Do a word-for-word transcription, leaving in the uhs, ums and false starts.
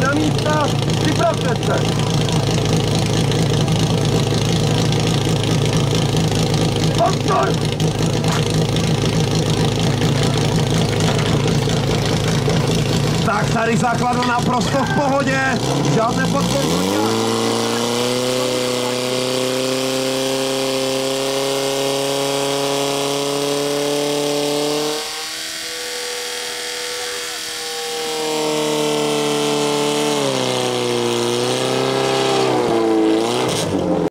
na místa, připravte se. Pozor! Tak tady základna naprosto v pohodě, žádné podporu.